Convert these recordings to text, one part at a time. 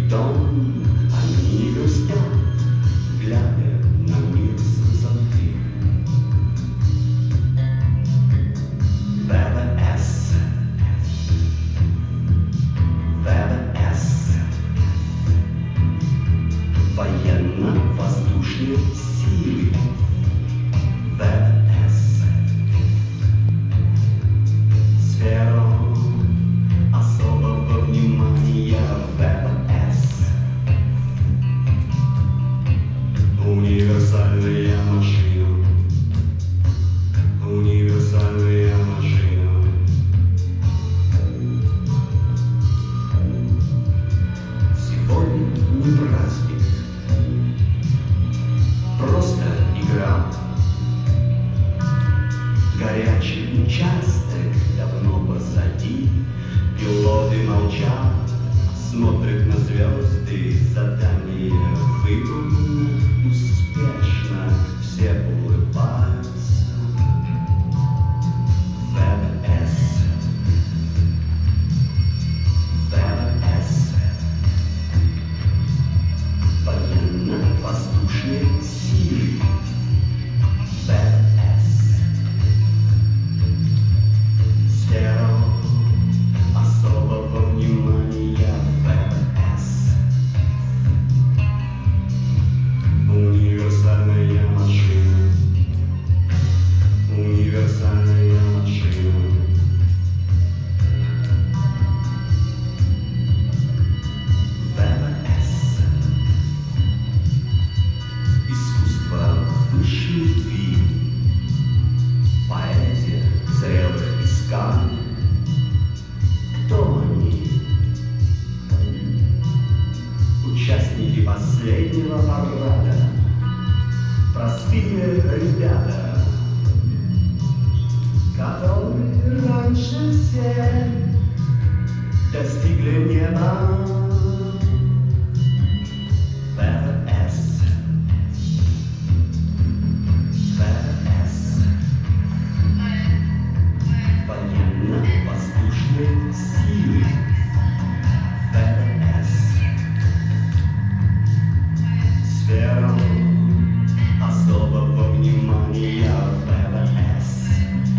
дом, они не грустят, глядя на мир с высоты. ВВС, ВВС, военно-воздушные силы. ВВС, сферу особого внимания. ВВС, универсальная машина, универсальная машина. Сегодня не праздник, просто игра. Горячий участок давно позади. Пилоты молчат, смотрят на звезды. Задание выполнено успешно, все улыбаются. ВВС, ВВС, военно-воздушные силы. ВВС, сфера особого внимания. ВВС, универсальная машина, универсальная машина. ВВС, искусство высшей любви, поэзия зрелых исканий. Кто они? Участники последнего парада, простые ребята, которые раньше всех достигли неба. ВВС, ВВС, военно-воздушные силы. ВВС, сфера особого внимания. ВВС,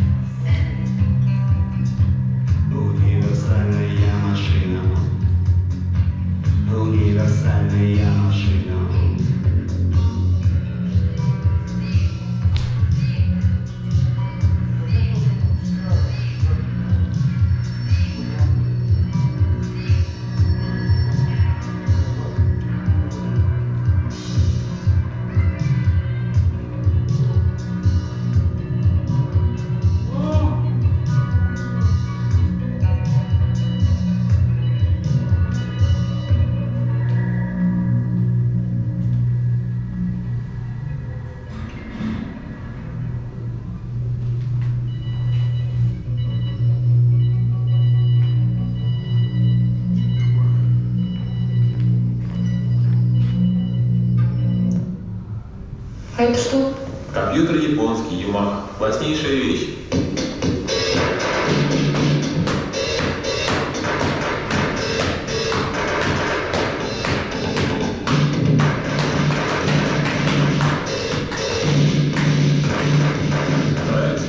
универсальная машина, универсальная машина. А это что? Компьютер японский, Юмах. Класснейшая вещь. Нравится?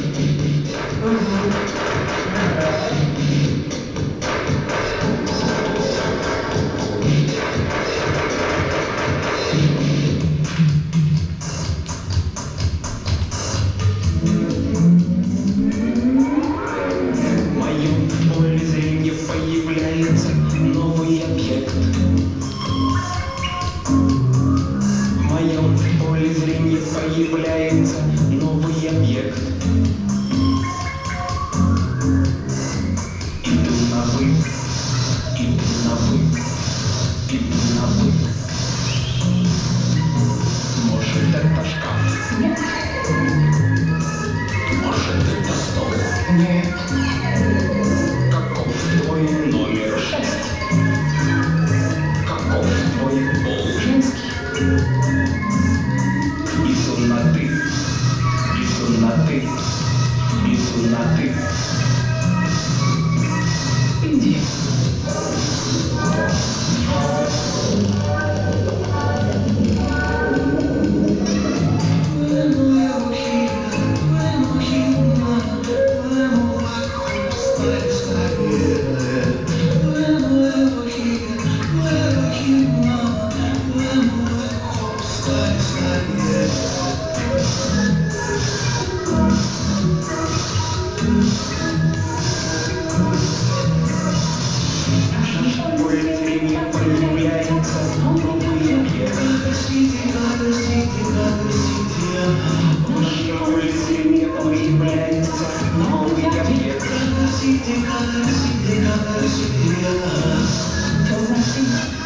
Новый объект.